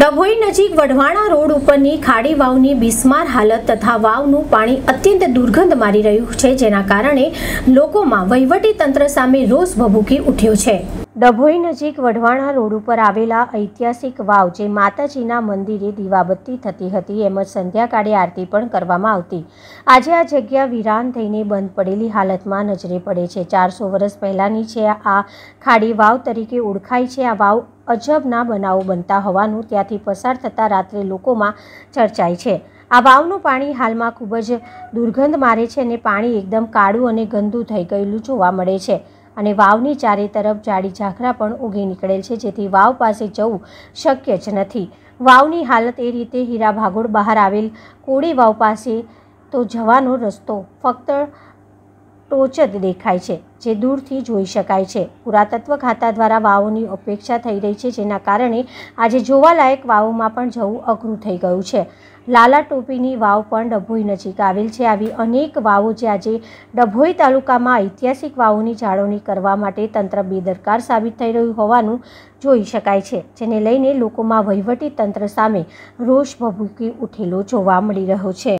ડભોઈ નજીક વઢવાણા રોડ ઉપરની ખાડી વાવની બિસ્માર હાલત તથા વાવનું પાણી અત્યંત દુર્ગંધ મારી રહ્યું છે, જેના કારણે લોકોમાં વહીવટી તંત્ર સામે રોષ ભભૂકી ઉઠ્યો છે। ડભોઈ નજીક વઢવાણા રોડ ઉપર આવેલા ઐતિહાસિક વાવ, જે માતાજીના મંદિરે દીવાબત્તી થતી હતી એમ જ સંધ્યાકાળે આરતી પણ કરવામાં આવતી, આજે આ જગ્યા વિરાન થઈને બંધ પડેલી હાલતમાં નજરે પડે છે। 400 વર્ષ પહેલાની છે આ ખાડી વાવ તરીકે ઓળખાય છે। આ વાવ અજબના બનાવો બનતા હોવાનું ત્યાંથી પસાર થતા રાત્રે લોકોમાં ચર્ચાય છે। આ વાવનું પાણી હાલમાં ખૂબ જ દુર્ગંધ મારે છે અને પાણી એકદમ કાળું અને ગંદુ થઈ ગયેલું જોવા મળે છે અને વાવની ચારે તરફ જાડી ઝાખરા પણ ઉગી નીકળેલ છે, જેથી વાવ પાસે જવું શક્ય જ નથી। વાવની હાલત એ રીતે હીરા ભાગોળ બહાર આવેલ કોળી વાવ પાસે તો જવાનો રસ્તો ફક્ત ટોચ જ દેખાય છે, જે દૂરથી જોઈ શકાય છે। પુરાતત્વ ખાતા દ્વારા વાવોની ઉપેક્ષા થઈ રહી છે, જેના કારણે આજે જોવાલાયક વાવોમાં પણ જવું અઘરું થઈ ગયું છે। લાલા ટોપીની વાવ પણ ડભોઈ નજીક આવેલ છે। આવી અનેક વાવો જે આજે ડભોઈ તાલુકામાં ઐતિહાસિક વાવોની જાળવણી કરવા માટે તંત્ર બેદરકાર સાબિત થઈ રહ્યું હોવાનું જોઈ શકાય છે, જેને લઈને લોકોમાં વહીવટી તંત્ર સામે રોષ ભભૂકી ઉઠેલો જોવા મળી રહ્યો છે।